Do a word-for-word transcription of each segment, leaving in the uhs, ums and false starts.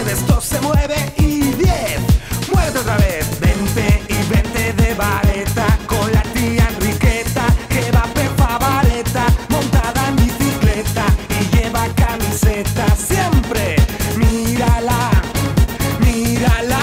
nueve, esto se mueve. Y diez, muévete otra vez. Veinte y veinte de vareta con la tía Enriqueta, que va per favaleta, montada en bicicleta y lleva camiseta siempre. Mírala, mírala.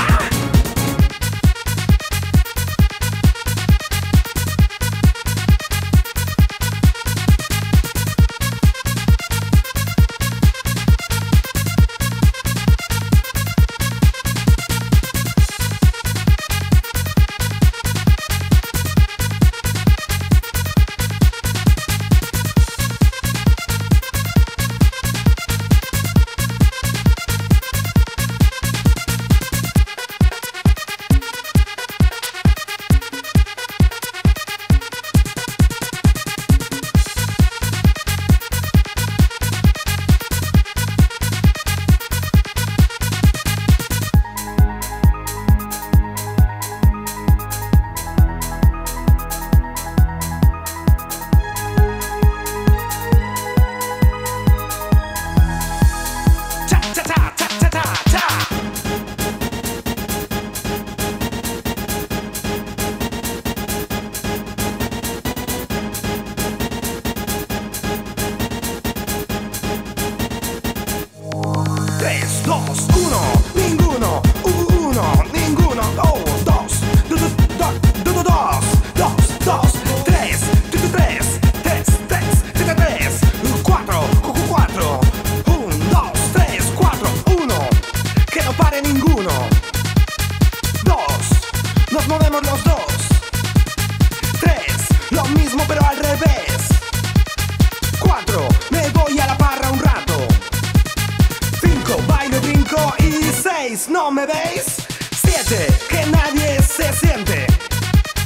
tres, dos, uno, ninguno, uno, ninguno, dos, dos, dos, dos, dos, dos, dos, tres, tres, tres, tres, tres, cuatro, cuatro, uno, dos, tres, cuatro, uno, que no pare ninguno, dos, nos movemos los dos, tres, lo mismo pero al revés, cuatro, me voy a la parra un rato, bailo, brinco y seis, ¿no me veis? Siete, que nadie se siente.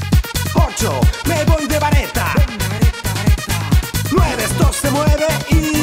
Ocho, me voy de vareta. Nueve, esto se mueve y